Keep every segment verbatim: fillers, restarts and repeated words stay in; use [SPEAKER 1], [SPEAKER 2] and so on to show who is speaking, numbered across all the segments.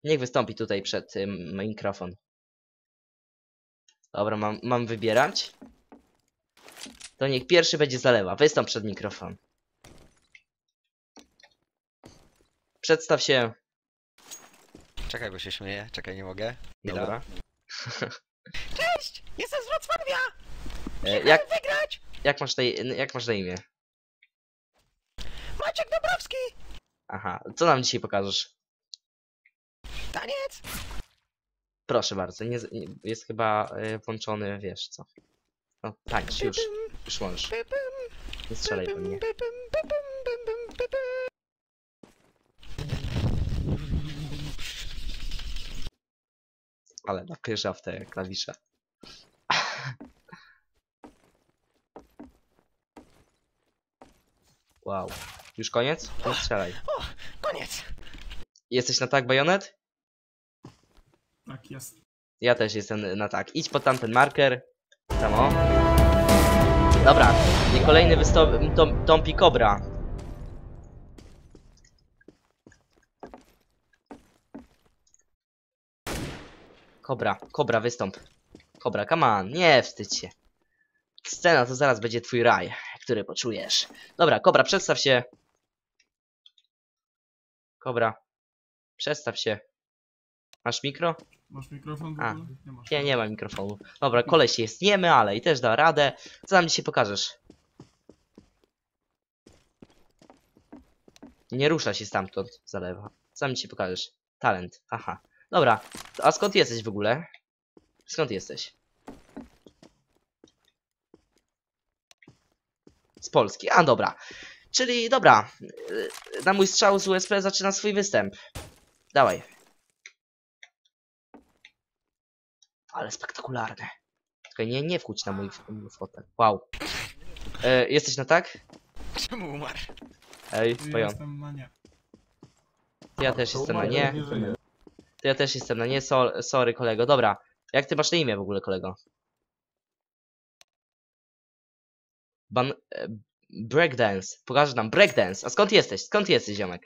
[SPEAKER 1] Niech wystąpi tutaj przed ym, mikrofon. Dobra, mam, mam wybierać. To niech pierwszy będzie Zalewa. Wystąp przed mikrofon. Przedstaw się.
[SPEAKER 2] Czekaj, bo się śmieję. Czekaj, nie mogę.
[SPEAKER 1] Dobra.
[SPEAKER 2] Cześć! Jestem z Wrocławia!
[SPEAKER 1] E, jak,
[SPEAKER 2] wygrać!
[SPEAKER 1] jak, masz na, jak masz na imię?
[SPEAKER 2] Maciek Dąbrowski!
[SPEAKER 1] Aha, co nam dzisiaj pokażesz?
[SPEAKER 2] Taniec!
[SPEAKER 1] Proszę bardzo, nie, nie, jest chyba y, włączony, wiesz co. No, tańcz, już. Już możesz. Nie strzelaj do mnie. Ale napierza w te klawisze. Wow. Już koniec? Nie strzelaj.
[SPEAKER 2] O, koniec!
[SPEAKER 1] Jesteś na tak, Bajonet?
[SPEAKER 3] Tak jest.
[SPEAKER 1] Ja też jestem na tak. Idź pod tamten marker. Tam o. Dobra. I kolejny wystąp... Tom, Tompi Cobra. Cobra. Cobra, wystąp. Cobra, come on. Nie wstydź się. Scena to zaraz będzie twój raj, który poczujesz. Dobra, Cobra, przedstaw się. Cobra. Przedstaw się. Masz mikro?
[SPEAKER 3] Masz mikrofon w
[SPEAKER 1] A,
[SPEAKER 3] ogóle? Nie masz.
[SPEAKER 1] Nie, nie ma mikrofonu. Dobra, koleś jest niemy, ale i też da radę. Co nam dzisiaj pokażesz? Nie rusza się stamtąd, Zalewa. Co nam dzisiaj pokażesz? Talent, aha. Dobra, a skąd jesteś w ogóle? Skąd jesteś? Z Polski, a dobra. Czyli dobra, na mój strzał z U S P zaczyna swój występ. Dawaj. Ale spektakularne. Tylko nie, nie wchódź na mój fotel. Wow. E, jesteś na tak?
[SPEAKER 2] Czemu umarł?
[SPEAKER 1] Ej,
[SPEAKER 3] Ja
[SPEAKER 1] Bajon.
[SPEAKER 3] jestem na nie.
[SPEAKER 1] Ja też jestem na nie. To ja też jestem na nie. So, sorry, kolego. Dobra. Jak ty masz na imię w ogóle, kolego? Ban... E, breakdance. Pokażę nam breakdance. A skąd jesteś? Skąd jesteś, ziomek?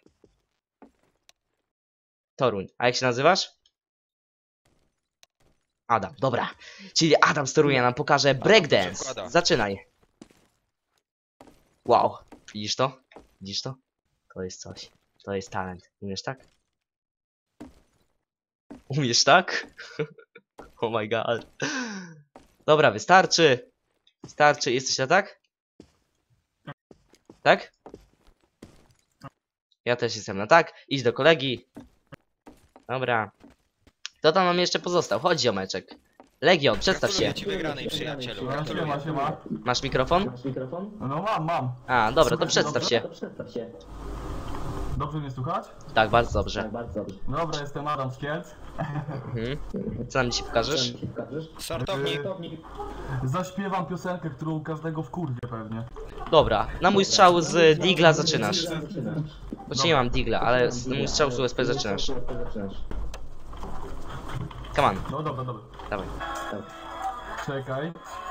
[SPEAKER 1] Toruń. A jak się nazywasz? Adam. Dobra. Czyli Adam z Torunia nam pokaże breakdance. Zaczynaj. Wow. Widzisz to? Widzisz to? To jest coś. To jest talent. Umiesz tak? Umiesz tak? Oh my god. Dobra, wystarczy. Wystarczy. Jesteś na tak? Tak? Ja też jestem na tak. Idź do kolegi. Dobra. Kto tam nam jeszcze pozostał? Chodź, ziomeczek. Legion, przedstaw się.
[SPEAKER 2] Gratuluję ci wygranej, przyjacielu.
[SPEAKER 3] Siema,
[SPEAKER 2] Gratuluję.
[SPEAKER 3] siema.
[SPEAKER 1] Masz mikrofon?
[SPEAKER 4] Masz mikrofon?
[SPEAKER 3] No mam, mam.
[SPEAKER 1] A, dobra, to
[SPEAKER 3] Słuchaj,
[SPEAKER 1] przedstaw
[SPEAKER 3] dobra?
[SPEAKER 1] się.
[SPEAKER 4] To przedstaw się.
[SPEAKER 3] Dobrze mnie słuchać?
[SPEAKER 1] Tak, bardzo dobrze.
[SPEAKER 4] Tak, bardzo dobrze.
[SPEAKER 3] Dobra, jestem Adam z Kielc.
[SPEAKER 1] Mhm. Co nam dzisiaj pokażesz?
[SPEAKER 4] Co mi się pokażesz?
[SPEAKER 2] Sortownik.
[SPEAKER 4] Sortownik.
[SPEAKER 3] Zaśpiewam piosenkę, którą każdego wkurwie pewnie.
[SPEAKER 1] Dobra, na mój strzał z Digla zaczynasz.
[SPEAKER 4] Zaczynasz.
[SPEAKER 1] Choć nie mam Digla, ale z mój strzał z U S P zaczynasz.
[SPEAKER 4] Zaczynasz.
[SPEAKER 1] Come on,
[SPEAKER 3] No dobra, dobra.
[SPEAKER 1] dawaj.
[SPEAKER 4] Tak.
[SPEAKER 3] Czekaj.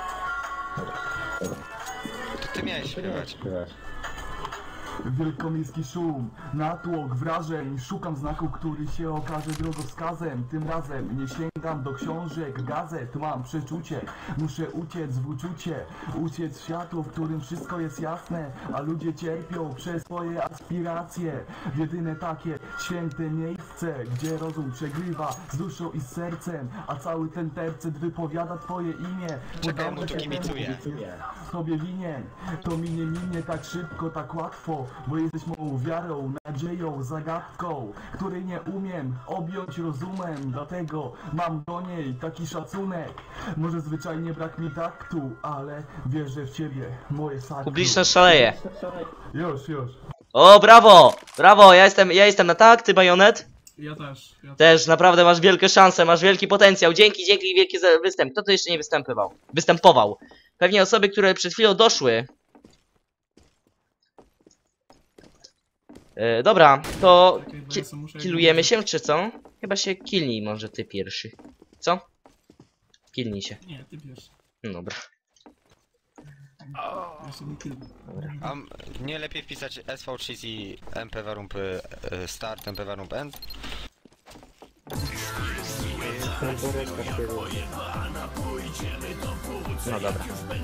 [SPEAKER 2] To ty miałeś śpiewać.
[SPEAKER 4] Śpiewasz.
[SPEAKER 3] Wielkomiejski szum, natłok wrażeń. Szukam znaku, który się okaże drogowskazem. Tym razem nie sięgam do książek, gazet. Mam przeczucie, muszę uciec w uczucie. Uciec w światło, w którym wszystko jest jasne, a ludzie cierpią przez swoje aspiracje. W jedyne takie święte miejsce, gdzie rozum przegrywa z duszą i z sercem, a cały ten tercet wypowiada twoje imię.
[SPEAKER 2] Czekaj, mu tu kibicuję.
[SPEAKER 3] Sobie winien, to minie minie tak szybko, tak łatwo, bo jesteś moją wiarą, nadzieją, zagadką, której nie umiem objąć rozumem, dlatego mam do niej taki szacunek. Może zwyczajnie brak mi taktu, ale wierzę w ciebie, moje sakrum.
[SPEAKER 1] Publiczność szaleje.
[SPEAKER 3] Już, już.
[SPEAKER 1] O, brawo! Brawo, ja jestem, ja jestem na tak, ty Bajonet?
[SPEAKER 3] Ja też. Ja
[SPEAKER 1] Też naprawdę masz wielkie szanse, masz wielki potencjał. Dzięki, dzięki, wielki za występ. Kto tu jeszcze nie występował? Występował. Pewnie osoby, które przed chwilą doszły. E, dobra, to
[SPEAKER 3] Czekaj, bo
[SPEAKER 1] ki
[SPEAKER 3] ja sobie muszę-
[SPEAKER 1] killujemy się, czy co? Chyba się killnij może ty pierwszy. Co? Killnij się.
[SPEAKER 3] Nie, ty pierwszy.
[SPEAKER 1] No dobra.
[SPEAKER 3] Ja się nie kilkuję.
[SPEAKER 2] A m- nie lepiej wpisać S V trzy i M P warumpy e, start, M P warump end?
[SPEAKER 1] No dobra.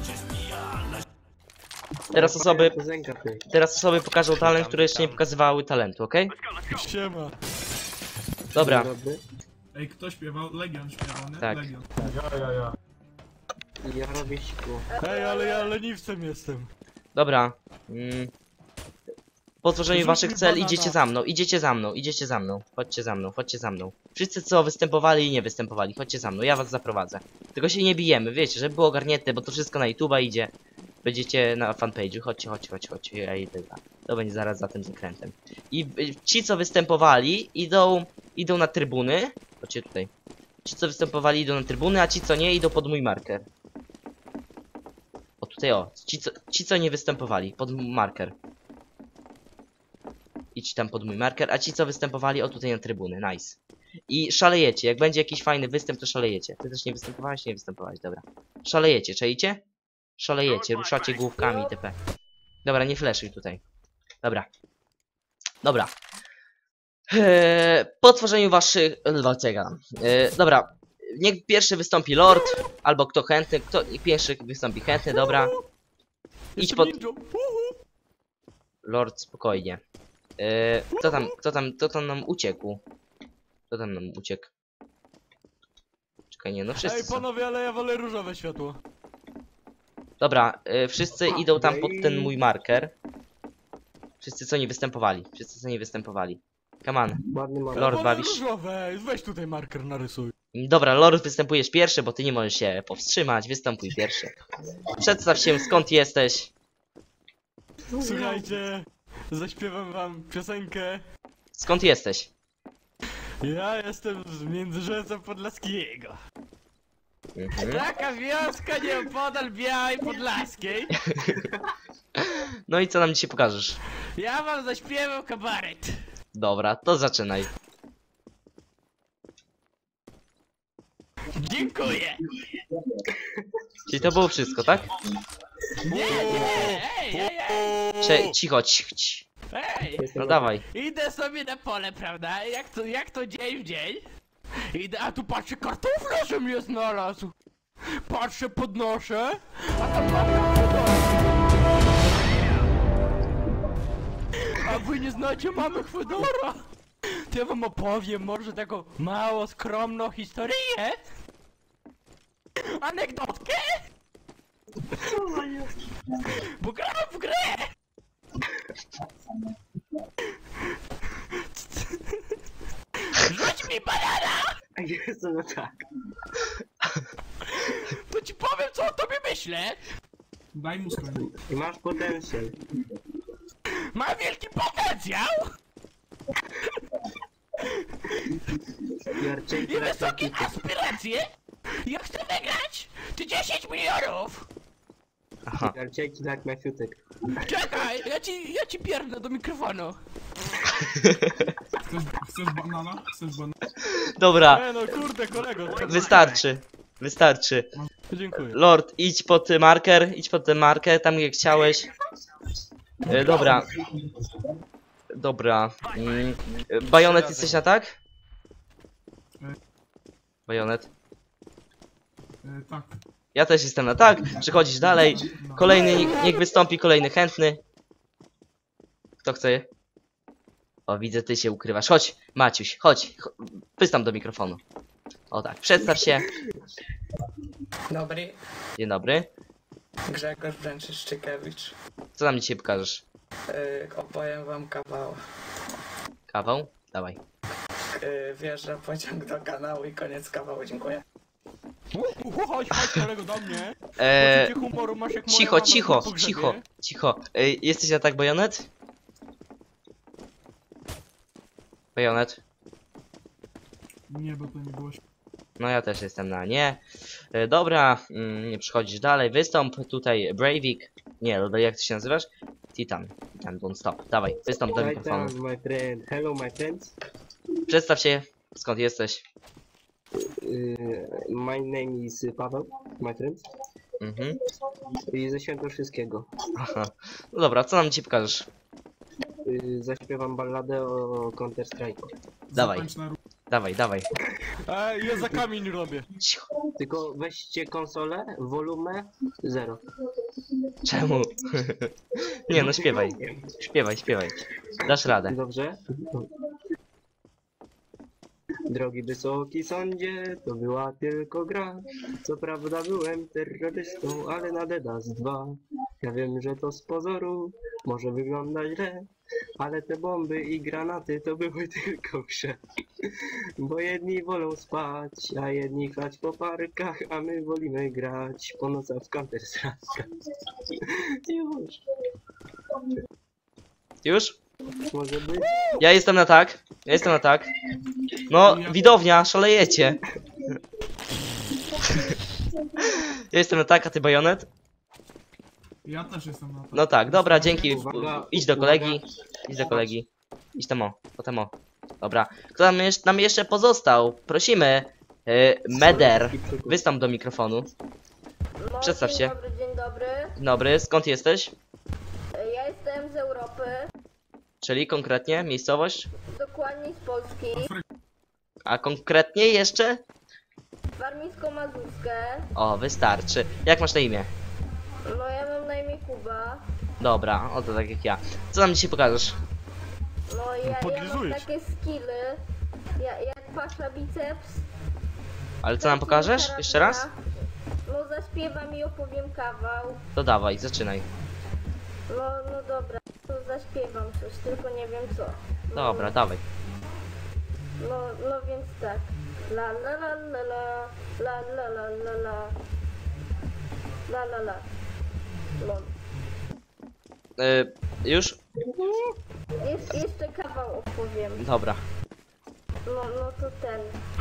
[SPEAKER 1] Teraz osoby, teraz osoby pokażą talent, które jeszcze nie pokazywały talentu, okej?
[SPEAKER 2] Siema.
[SPEAKER 1] Dobra,
[SPEAKER 4] Ej, kto śpiewał? Legion śpiewał, nie?
[SPEAKER 1] Tak.
[SPEAKER 4] Legion.
[SPEAKER 3] Ja, ja, ja.
[SPEAKER 5] Ja robię siku.
[SPEAKER 2] Ej, ale ja leniwcem jestem.
[SPEAKER 1] dobra. Mm. Po tworzeniu
[SPEAKER 2] Rzuć
[SPEAKER 1] waszych
[SPEAKER 2] mi
[SPEAKER 1] cel
[SPEAKER 2] banana.
[SPEAKER 1] idziecie za mną, idziecie za mną, idziecie za mną. Chodźcie za mną, chodźcie za mną. Wszyscy co występowali i nie występowali, chodźcie za mną, ja was zaprowadzę. Tylko się nie bijemy, wiecie, żeby było ogarnięte, bo to wszystko na YouTube'a idzie. Będziecie na fanpage'u, chodźcie, chodźcie, chodźcie, chodźcie, ja idę za. To będzie zaraz za tym zakrętem. I y, ci co występowali idą, idą na trybuny. Chodźcie tutaj. Ci co występowali idą na trybuny, a ci co nie idą pod mój marker. O tutaj o, ci co, ci co nie występowali, pod mój marker. Idź tam pod mój marker, a ci co występowali, o tutaj na trybuny, nice. I szalejecie, jak będzie jakiś fajny występ, to szalejecie. Ty też nie występowałeś? Nie występowałeś, dobra. Szalejecie, czaicie? Szalejecie, ruszacie główkami itp. Dobra, nie fleszuj tutaj. Dobra. Dobra. Eee, po tworzeniu waszych... Dlaczego? Eee, dobra. Niech pierwszy wystąpi Lord, albo kto chętny, kto pierwszy wystąpi chętny, dobra. Idź pod... Lord, spokojnie. Eee, kto tam, kto tam, kto tam nam uciekł? Kto tam nam uciekł? Czekaj, nie, no wszyscy
[SPEAKER 2] Ej,
[SPEAKER 1] są.
[SPEAKER 2] panowie, ale ja wolę różowe światło.
[SPEAKER 1] Dobra, y, wszyscy idą tam pod ten mój marker. Wszyscy co nie występowali. Wszyscy co nie występowali. Come on.
[SPEAKER 5] Ładny mam.
[SPEAKER 1] Lord,
[SPEAKER 2] wolę
[SPEAKER 1] bawisz?
[SPEAKER 2] różowe, weź tutaj marker narysuj.
[SPEAKER 1] Dobra, Lord, występujesz pierwszy, bo ty nie możesz się powstrzymać. Występuj pierwszy. Przedstaw się, skąd jesteś.
[SPEAKER 2] Słuchajcie, zaśpiewam wam piosenkę.
[SPEAKER 1] Skąd jesteś?
[SPEAKER 2] Ja jestem z Międzyrzeca Podlaskiego.
[SPEAKER 1] Mhm.
[SPEAKER 2] Taka wioska nieopodal Białej Podlaskiej.
[SPEAKER 1] No i co nam dzisiaj pokażesz?
[SPEAKER 2] Ja wam zaśpiewam kabaret.
[SPEAKER 1] Dobra, to zaczynaj.
[SPEAKER 2] Dziękuję.
[SPEAKER 1] Czyli to było wszystko, tak?
[SPEAKER 2] Nie, nie, ej, ej, ej,
[SPEAKER 1] Cze cicho, cicho, cicho.
[SPEAKER 2] ej.
[SPEAKER 1] No dawaj.
[SPEAKER 2] Idę sobie na pole, prawda? Jak to, jak to dzień w dzień? Idę, a tu patrzę, kartofla że mnie znalazł. Patrzę, podnoszę, a tam mam A wy nie znacie mamy Chwedora? To ja wam opowiem może taką mało skromną historię. Anegdotkę? Bo gram w grę! Rzuć mi banana!
[SPEAKER 5] Jest no tak.
[SPEAKER 2] To ci powiem co o tobie myślę!
[SPEAKER 4] Daj mu skończyć.
[SPEAKER 5] I masz potencjał.
[SPEAKER 2] Ma wielki potencjał!
[SPEAKER 5] Jarczej,
[SPEAKER 2] I wysokie aspiracje! Ja chcę wygrać! Ty dziesięć milionów!
[SPEAKER 1] Aha.
[SPEAKER 5] Jarczej tak na fiutek.
[SPEAKER 2] Czekaj, ja ci, ja ci pierdnę do mikrofonu.
[SPEAKER 4] Chcesz, chcesz banana? Chcesz banana?
[SPEAKER 1] Dobra,
[SPEAKER 2] E, no kurde kolego.
[SPEAKER 1] wystarczy. Wystarczy.
[SPEAKER 2] Dziękuję.
[SPEAKER 1] Lord, idź pod y, marker, idź pod ten marker, tam gdzie chciałeś. E, dobra. Dobra. Mm. e, Bajonet, jesteś na tak? Bajonet.
[SPEAKER 4] E, tak.
[SPEAKER 1] Ja też jestem na tak. Przechodzisz dalej. Kolejny, niech, niech wystąpi kolejny chętny. Kto chce? O, widzę, ty się ukrywasz. Chodź, Maciuś, chodź. Cho- Wystąp do mikrofonu. O tak, przedstaw się.
[SPEAKER 6] Dobry,
[SPEAKER 1] Dzień dobry.
[SPEAKER 6] Grzegorz Bręczyszczykewicz.
[SPEAKER 1] Co nam dzisiaj pokażesz?
[SPEAKER 6] Yy, opowiem wam kawał.
[SPEAKER 1] Kawał? Dawaj.
[SPEAKER 6] Yy, wjeżdża pociąg do kanału i koniec kawału, dziękuję.
[SPEAKER 2] Chodź, chodź kolego do mnie.
[SPEAKER 1] Eee,
[SPEAKER 2] Poczucie humoru masz jak moja
[SPEAKER 1] cicho,
[SPEAKER 2] mama
[SPEAKER 1] cicho,
[SPEAKER 2] na pogrzebie.
[SPEAKER 1] cicho, cicho. Ej, jesteś na tak, Bajonet? Bajonet?
[SPEAKER 4] Nie, bo to nie było...
[SPEAKER 1] No ja też jestem na nie. E, dobra, mm, nie przychodzisz dalej. Wystąp tutaj Bravik. Nie, no jak ty się nazywasz? Titan. Titan, don't stop. Dawaj, wystąp do
[SPEAKER 5] Hi
[SPEAKER 1] mikrofonu.
[SPEAKER 5] down, my friend. Hello, my friends.
[SPEAKER 1] Przedstaw się, skąd jesteś.
[SPEAKER 5] Uh, my name is Paweł, my friend.
[SPEAKER 1] Mhm.
[SPEAKER 5] I ze Świętokrzyskiego.
[SPEAKER 1] Aha. No dobra, co nam dzisiaj pokażesz?
[SPEAKER 5] Uh, zaśpiewam balladę o Counter Strike.
[SPEAKER 1] Dawaj.
[SPEAKER 4] Zapęcz na ró-
[SPEAKER 1] Dawaj, dawaj.
[SPEAKER 2] Ej, ja za kamień robię.
[SPEAKER 1] Cicho.
[SPEAKER 5] Tylko weźcie konsolę, wolumę, zero.
[SPEAKER 1] Czemu? Nie no, śpiewaj. Śpiewaj, śpiewaj. Dasz radę.
[SPEAKER 5] Dobrze? Drogi wysoki sądzie, to była tylko gra. Co prawda byłem terrorystą, ale na Dedas dwa. Ja wiem, że to z pozoru może wyglądać źle, ale te bomby i granaty to były tylko w grze. Bo jedni wolą spać, a jedni chlać po parkach, a my wolimy grać po nocach w Counter Strike. Już,
[SPEAKER 1] Już?
[SPEAKER 5] może być?
[SPEAKER 1] Ja jestem na tak. Ja jestem na tak. No, widownia, szalejecie. Ja jestem na tak, a ty bajonet?
[SPEAKER 4] Ja też jestem na to.
[SPEAKER 1] No tak, dobra, dzięki.
[SPEAKER 5] Uwaga,
[SPEAKER 1] Idź do kolegi. Idź do kolegi. Idź tam o, potem o. Dobra. Kto nam, jeszcze, nam jeszcze pozostał? Prosimy. Yy, Meder. Wystąp do mikrofonu.
[SPEAKER 7] No,
[SPEAKER 1] Przedstaw
[SPEAKER 7] dzień
[SPEAKER 1] się.
[SPEAKER 7] Dobry, dzień dobry.
[SPEAKER 1] Dzień dobry, skąd jesteś?
[SPEAKER 7] Ja jestem z Europy,
[SPEAKER 1] Czyli konkretnie miejscowość?
[SPEAKER 7] dokładnie z Polski.
[SPEAKER 1] A konkretnie jeszcze?
[SPEAKER 7] Warmińsko-Mazurskie.
[SPEAKER 1] O, wystarczy. Jak masz na imię?
[SPEAKER 7] No ja mam na imię Kuba.
[SPEAKER 1] Dobra, oto tak jak ja. Co nam dzisiaj pokażesz?
[SPEAKER 7] No ja, ja mam
[SPEAKER 2] Podlizujesz.
[SPEAKER 7] takie skilly, ja, jak pasza biceps.
[SPEAKER 1] Ale co nam pokażesz? Jeszcze raz?
[SPEAKER 7] No zaśpiewam i opowiem kawał.
[SPEAKER 1] To dawaj, zaczynaj.
[SPEAKER 7] No, no dobra, to zaśpiewam coś, tylko nie wiem co. No,
[SPEAKER 1] Dobra, dawaj.
[SPEAKER 7] No, no więc tak. La la la la la, la la la la la. La la la. Lol.
[SPEAKER 1] Yy, już?
[SPEAKER 7] Jest, jeszcze kawał opowiem.
[SPEAKER 1] Dobra.
[SPEAKER 7] No, no to ten.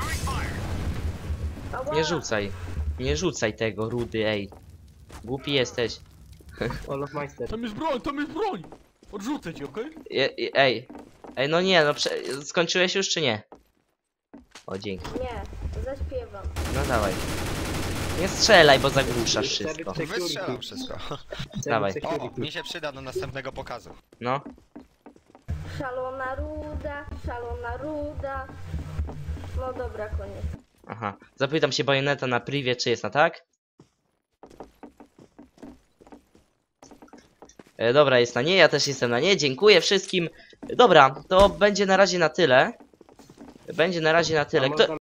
[SPEAKER 7] Ała.
[SPEAKER 1] Nie rzucaj. Nie rzucaj tego, rudy, ej. Głupi jesteś.
[SPEAKER 5] Olaf Meister.
[SPEAKER 2] Tam jest broń, tam jest broń! Odrzucę ci, okej?
[SPEAKER 1] Je, je, ej. Ej, no nie, no prze... skończyłeś już czy nie? O, dzięki.
[SPEAKER 7] Nie, zaśpiewam.
[SPEAKER 1] No dawaj. Nie strzelaj, bo zagłuszasz wszystko.
[SPEAKER 8] Wystrzelam wszystko.
[SPEAKER 1] Dawaj.
[SPEAKER 8] O, mi się przyda do następnego pokazu.
[SPEAKER 1] No.
[SPEAKER 7] Szalona ruda, szalona ruda. No dobra, koniec.
[SPEAKER 1] Aha. Zapytam się Bajoneta na privie, czy jest na tak? E, dobra, jest na nie, ja też jestem na nie. Dziękuję wszystkim. Dobra, to będzie na razie na tyle. Będzie na razie na tyle. Kto...